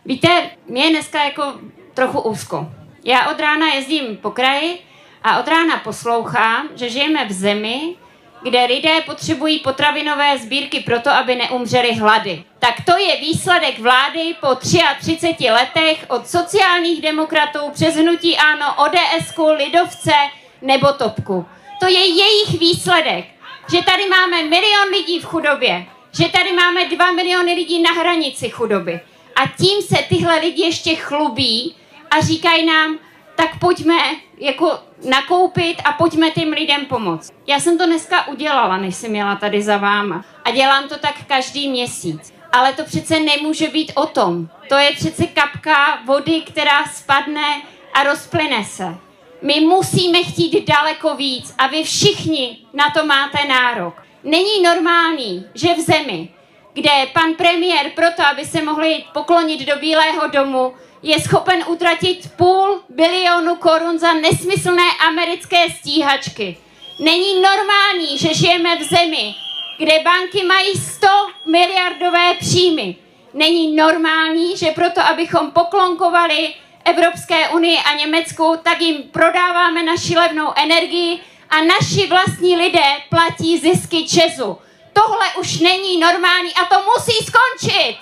Víte, mě je dneska jako trochu úzko. Já od rána jezdím po kraji a od rána poslouchám, že žijeme v zemi, kde lidé potřebují potravinové sbírky proto, aby neumřeli hlady. Tak to je výsledek vlády po 33 letech od sociálních demokratů přes hnutí ANO, ODS-ku, lidovce nebo topku. To je jejich výsledek, že tady máme 1 milion lidí v chudobě, že tady máme 2 miliony lidí na hranici chudoby. A tím se tyhle lidi ještě chlubí a říkají nám, tak pojďme jako nakoupit a pojďme těm lidem pomoct. Já jsem to dneska udělala, než jsem jela tady za váma. A dělám to tak každý měsíc. Ale to přece nemůže být o tom. To je přece kapka vody, která spadne a rozplyne se. My musíme chtít daleko víc a vy všichni na to máte nárok. Není normální, že v zemi, kde pan premiér proto, aby se mohli poklonit do Bílého domu, je schopen utratit 500 milionu korun za nesmyslné americké stíhačky. Není normální, že žijeme v zemi, kde banky mají 100 miliardové příjmy. Není normální, že proto, abychom poklonkovali Evropské unii a Německu, tak jim prodáváme naši levnou energii a naši vlastní lidé platí zisky ČEZu. Tohle už není normální a to musí skončit.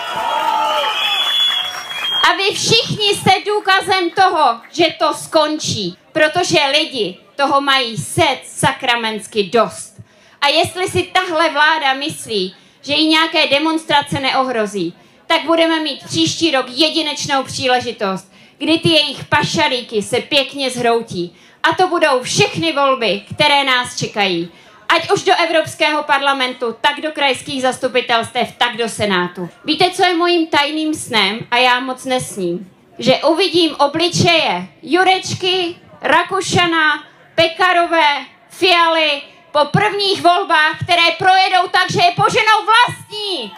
A vy všichni jste důkazem toho, že to skončí, protože lidi toho mají sakramensky dost. A jestli si tahle vláda myslí, že jí nějaké demonstrace neohrozí, tak budeme mít příští rok jedinečnou příležitost, kdy ty jejich pašalíky se pěkně zhroutí. A to budou všechny volby, které nás čekají. Ať už do Evropského parlamentu, tak do krajských zastupitelstev, tak do Senátu. Víte, co je mojím tajným snem a já moc nesním? Že uvidím obličeje Jurečky, Rakušana, Pekarové, Fialy po prvních volbách, které projedou tak, že je poženou vlastní.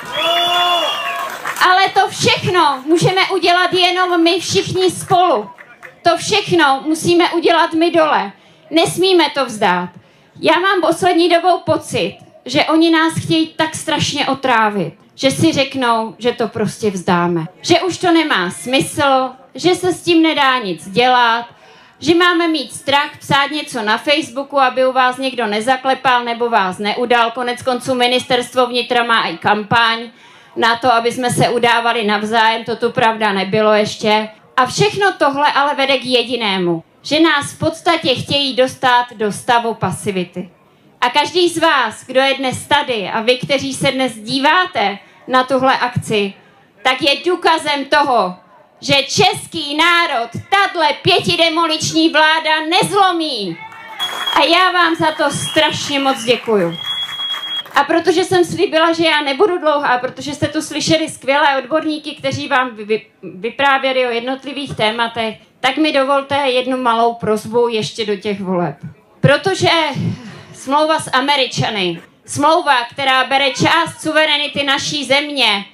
Ale to všechno můžeme udělat jenom my všichni spolu. To všechno musíme udělat my dole. Nesmíme to vzdát. Já mám poslední dobou pocit, že oni nás chtějí tak strašně otrávit, že si řeknou, že to prostě vzdáme. Že už to nemá smysl, že se s tím nedá nic dělat, že máme mít strach psát něco na Facebooku, aby u vás někdo nezaklepal nebo vás neudal. Koneckonců ministerstvo vnitra má i kampaň na to, aby jsme se udávali navzájem, to tu pravda nebylo ještě. A všechno tohle ale vede k jedinému, že nás v podstatě chtějí dostat do stavu pasivity. A každý z vás, kdo je dnes tady a vy, kteří se dnes díváte na tuhle akci, tak je důkazem toho, že český národ tahle pětidemoliční vláda nezlomí. A já vám za to strašně moc děkuju. A protože jsem slíbila, že já nebudu dlouhá, protože jste tu slyšeli skvělé odborníky, kteří vám vyprávěli o jednotlivých tématech, tak mi dovolte jednu malou prosbu ještě do těch voleb. Protože smlouva s Američany, smlouva, která bere část suverenity naší země,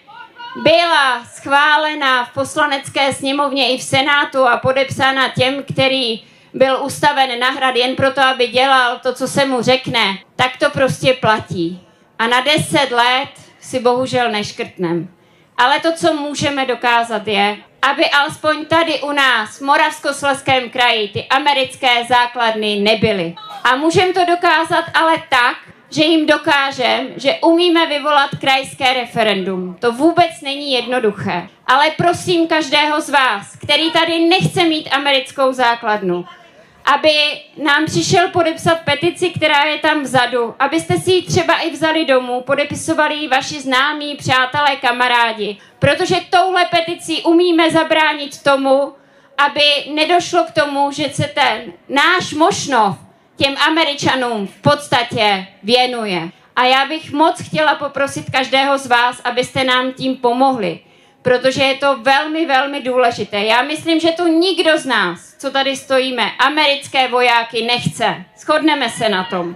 byla schválena v Poslanecké sněmovně i v Senátu a podepsána těm, který byl ustaven na Hrad jen proto, aby dělal to, co se mu řekne, tak to prostě platí. A na 10 let si bohužel neškrtnem. Ale to, co můžeme dokázat, je, aby alespoň tady u nás, v Moravskoslezském kraji, ty americké základny nebyly. A můžeme to dokázat ale tak, že jim dokážeme, že umíme vyvolat krajské referendum. To vůbec není jednoduché. Ale prosím každého z vás, který tady nechce mít americkou základnu, aby nám přišel podepsat petici, která je tam vzadu, abyste si ji třeba i vzali domů, podepisovali ji vaši známí, přátelé, kamarádi. Protože touhle peticí umíme zabránit tomu, aby nedošlo k tomu, že se ten náš Mošnov těm Američanům v podstatě věnuje. A já bych moc chtěla poprosit každého z vás, abyste nám tím pomohli. Protože je to velmi, velmi důležité. Já myslím, že tu nikdo z nás, co tady stojíme, americké vojáky nechce. Shodneme se na tom.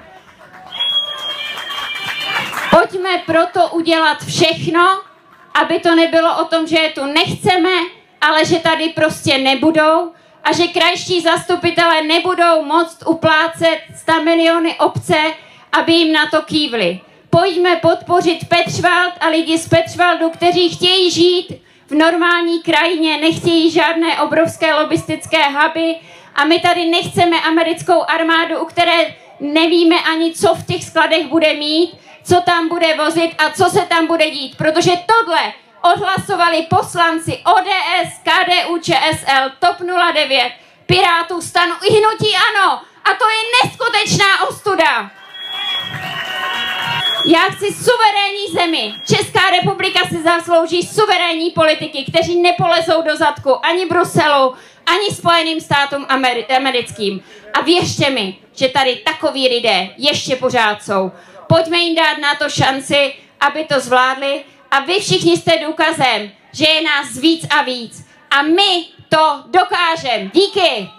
Pojďme proto udělat všechno, aby to nebylo o tom, že je tu nechceme, ale že tady prostě nebudou a že krajští zastupitelé nebudou moct uplácet 100 miliony obce, aby jim na to kývli. Pojďme podpořit Petřvald a lidi z Petřvaldu, kteří chtějí žít v normální krajině, nechtějí žádné obrovské lobistické huby a my tady nechceme americkou armádu, u které nevíme ani, co v těch skladech bude mít, co tam bude vozit a co se tam bude dít, protože tohle odhlasovali poslanci ODS, KDU, ČSL, TOP 09, Pirátů, STANu i hnutí ANO. A to je neskutečná ostuda. Já chci suverénní zemi. Česká republika si zaslouží suverénní politiky, kteří nepolezou do zadku ani Bruselu, ani Spojeným státům americkým. A věřte mi, že tady takoví lidé ještě pořád jsou. Pojďme jim dát na to šanci, aby to zvládli. A vy všichni jste důkazem, že je nás víc a víc. A my to dokážeme. Díky!